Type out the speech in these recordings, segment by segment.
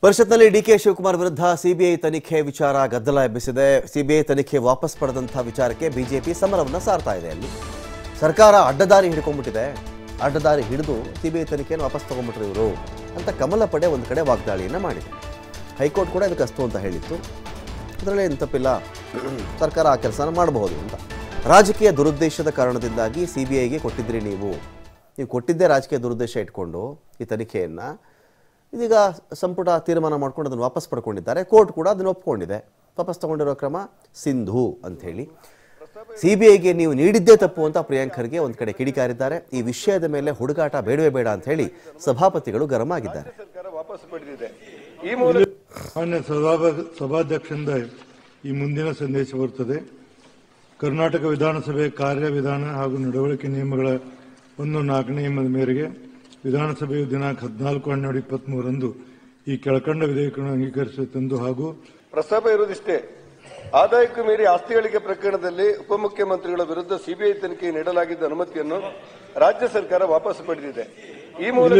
ಪರಿಷತ್ನಲ್ಲಿ ಡಿಕೆ ಶಿವಕುಮಾರ್ ವಿರುದ್ಧ ಸಿಬಿಐ ತನಿಖೆ ವಿಚಾರ ಗದ್ದಲ ಎಬ್ಬಿಸಿದೆ. ಸಿಬಿಐ ತನಿಖೆ ವಾಪಸ್ ಪಡೆದಂತಹ ವಿಚಾರಕ್ಕೆ ಬಿಜೆಪಿ ಸಮರವನ್ನು ಸಾರ್ತಾ ಇದೆ. ಅಲ್ಲಿ ಸರ್ಕಾರ ಅಡ್ಡದಾರಿ ಹಿಡ್ಕೊಂಡ್ಬಿಟ್ಟಿದೆ, ಅಡ್ಡದಾರಿ ಹಿಡಿದು ಸಿಬಿಐ ತನಿಖೆಯನ್ನು ವಾಪಸ್ ತಗೊಂಡ್ಬಿಟ್ರು ಇವರು ಅಂತ ಕಮಲ ಪಡೆ ಒಂದು ಕಡೆ ವಾಗ್ದಾಳಿಯನ್ನು ಮಾಡಿದೆ. ಹೈಕೋರ್ಟ್ ಕೂಡ ಇದಕ್ಕೆ ಅಸ್ತು ಅಂತ ಹೇಳಿತ್ತು. ಅದರಲ್ಲಿ ಏನು ತಪ್ಪಿಲ್ಲ, ಸರ್ಕಾರ ಆ ಕೆಲಸನ ಮಾಡಬಹುದು ಅಂತ. ರಾಜಕೀಯ ದುರುದ್ದೇಶದ ಕಾರಣದಿಂದಾಗಿ ಸಿಬಿಐಗೆ ಕೊಟ್ಟಿದ್ರಿ, ನೀವು ಕೊಟ್ಟಿದ್ದೇ ರಾಜಕೀಯ ದುರುದ್ದೇಶ ಇಟ್ಕೊಂಡು ಈ ತನಿಖೆಯನ್ನು. ಇದೀಗ ಸಂಪುಟ ತೀರ್ಮಾನ ಮಾಡ್ಕೊಂಡು ಅದನ್ನು ವಾಪಸ್ ಪಡ್ಕೊಂಡಿದ್ದಾರೆ. ಕೋರ್ಟ್ ಕೂಡ ಅದನ್ನು ಒಪ್ಕೊಂಡಿದೆ. ವಾಪಸ್ ತಗೊಂಡಿರೋ ಕ್ರಮ ಸಿಂಧು ಅಂಥೇಳಿ. ಸಿಬಿಐಗೆ ನೀವು ನೀಡಿದ್ದೇ ತಪ್ಪು ಅಂತ ಪ್ರಿಯಾಂಕ್ ಖರ್ಗೆ ಒಂದು ಕಡೆ ಕಿಡಿಕಾರಿದ್ದಾರೆ. ಈ ವಿಷಯದ ಮೇಲೆ ಹುಡುಗಾಟ ಬೇಡವೇ ಬೇಡ ಅಂತ ಹೇಳಿ ಸಭಾಪತಿಗಳು ಗರಂ ಆಗಿದ್ದಾರೆ. ಮಾನ್ಯ ಸಭಾಧ್ಯಕ್ಷರಿಂದ ಈ ಮುಂದಿನ ಸಂದೇಶ ಬರುತ್ತದೆ. ಕರ್ನಾಟಕ ವಿಧಾನಸಭೆ ಕಾರ್ಯವಿಧಾನ ಹಾಗೂ ನಡವಳಿಕೆ ನಿಯಮಗಳ 1(4) ನಿಯಮದ ಮೇರೆಗೆ ವಿಧಾನಸಭೆಯು ದಿನಾಂಕ 14/12/23ರಂದು ಈ ಕೆಳಕಂಡ ವಿಧೇಯಕಗಳನ್ನು ಅಂಗೀಕರಿಸುತ್ತೆಂದು ಹಾಗೂ ಪ್ರಸ್ತಾಪ ಇರುವುದಿಷ್ಟೇ. ಆದಾಯಕ್ಕೂ ಮೀರಿ ಆಸ್ತಿ ಗಳಿಕೆ ಪ್ರಕರಣದಲ್ಲಿ ಉಪಮುಖ್ಯಮಂತ್ರಿಗಳ ವಿರುದ್ಧ ಸಿಬಿಐ ತನಿಖೆ ನೀಡಲಾಗಿದ್ದ ಅನುಮತಿಯನ್ನು ರಾಜ್ಯ ಸರ್ಕಾರ ವಾಪಸ್ ಪಡೆದಿದೆ. ಈ ಮೂಲಕ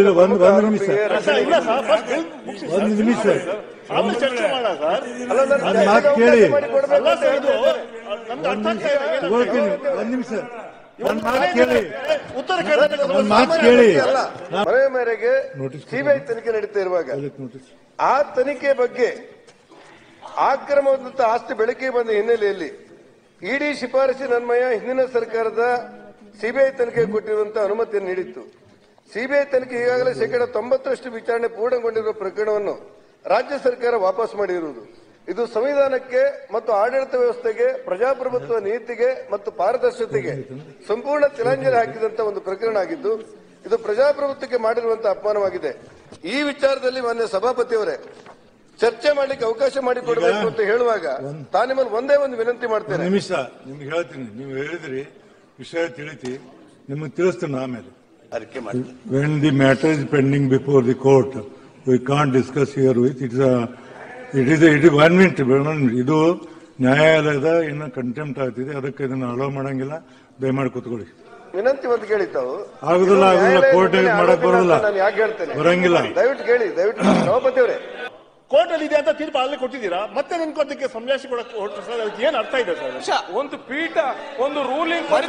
ಮನವಿ ಮೇರೆಗೆ ಸಿಬಿಐ ತನಿಖೆ ನಡೀತಾ ಇರುವಾಗ ಆ ತನಿಖೆ ಬಗ್ಗೆ ಅಕ್ರಮವಾದಂತಹ ಆಸ್ತಿ ಬೆಳಕಿಗೆ ಬಂದ ಹಿನ್ನೆಲೆಯಲ್ಲಿ ಇಡಿ ಶಿಫಾರಸಿನನ್ವಯ ಹಿಂದಿನ ಸರ್ಕಾರದ ಸಿಬಿಐ ತನಿಖೆ ಕೊಟ್ಟಿರುವಂತಹ ಅನುಮತಿಯನ್ನು ನೀಡಿತ್ತು. ಸಿಬಿಐ ತನಿಖೆ ಈಗಾಗಲೇ 90% ವಿಚಾರಣೆ ಪೂರ್ಣಗೊಂಡಿರುವ ಪ್ರಕರಣವನ್ನು ರಾಜ್ಯ ಸರ್ಕಾರ ವಾಪಸ್ ಮಾಡಿರುವುದು ಇದು ಸಂವಿಧಾನಕ್ಕೆ ಮತ್ತು ಆಡಳಿತ ವ್ಯವಸ್ಥೆಗೆ, ಪ್ರಜಾಪ್ರಭುತ್ವ ನೀತಿಗೆ ಮತ್ತು ಪಾರದರ್ಶಕತೆಗೆ ಸಂಪೂರ್ಣ ತಿಲಾಂಜಲಿ ಹಾಕಿದಂತಹ ಒಂದು ಪ್ರಕರಣ ಆಗಿದ್ದು ಇದು ಪ್ರಜಾಪ್ರಭುತ್ವಕ್ಕೆ ಮಾಡಿರುವಂತಹ ಅಪಮಾನವಾಗಿದೆ. ಈ ವಿಚಾರದಲ್ಲಿ ಮಾನ್ಯ ಸಭಾಪತಿಯವರೇ ಚರ್ಚೆ ಮಾಡಲಿಕ್ಕೆ ಅವಕಾಶ ಮಾಡಿಕೊಡಬೇಕು ಅಂತ ಹೇಳುವಾಗ ನಿಮ್ಮಲ್ಲಿ ಒಂದೇ ಒಂದು ವಿನಂತಿ ಮಾಡ್ತೇನೆ. ನಿಮಿಷ ನಿಮ್ಗೆ ಹೇಳ್ತೀನಿ. ನೀವು ಹೇಳಿದ್ರಿ, ವಿಷಯ ತಿಳಿತಿ, ನಿಮಗೆ ತಿಳಿಸ್ತೇನೆ ಆಮೇಲೆ. When the matter is pending before the court, we can't discuss here with it is 1 minute. ಇದು ನ್ಯಾಯಾಲಯದ ಇನ್ನು ಕಂಟೆಂಪ್ಟ್ ಆಗ್ತಿದೆ, ಅದಕ್ಕೆ ಇದನ್ನು ಅಲೋ ಮಾಡಂಗಿಲ್ಲ. ದಯಮಾಡಿ ಕೂತ್ಕೊಳ್ಳಿ. ವಿನಂತಿ ಒಂದು ಕೇಳಿತಾವು ಆಗುದಿಲ್ಲ, ಕೋರ್ಟ್ ಮಾಡಕ್ ಬರೋದಿಲ್ಲ, ನಾನು ಯಾಕೆ ಹೇಳ್ತೇನೆ, ಬರಂಗಿಲ್ಲ. ದಯವಿಟ್ಟು ಕೇಳಿ. ಸಭಾಪತಿ ಅವರೇ, ಕೋರ್ಟ್ ಅಲ್ಲಿ ಇದೆ ಅಂತ ತೀರ್ಪು ಅಲ್ಲಿ ಕೊಟ್ಟಿದ್ದೀರಾ, ಮತ್ತೆ ನಿನ್ಕೋದಕ್ಕೆ ಸಂಜಾಯಿಸಿ ಕೊಡಕ್ಕೆ ಹೊರಟು ಸರ್, ಅದಕ್ಕೆ ಏನ್ ಅರ್ಥ ಇದೆ ಸರ್? ಒಂದು ಪೀಠ, ಒಂದು ರೂಲಿಂಗ್ ಸರ್ಕಾರ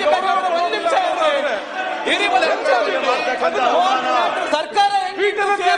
ಪೀಠದ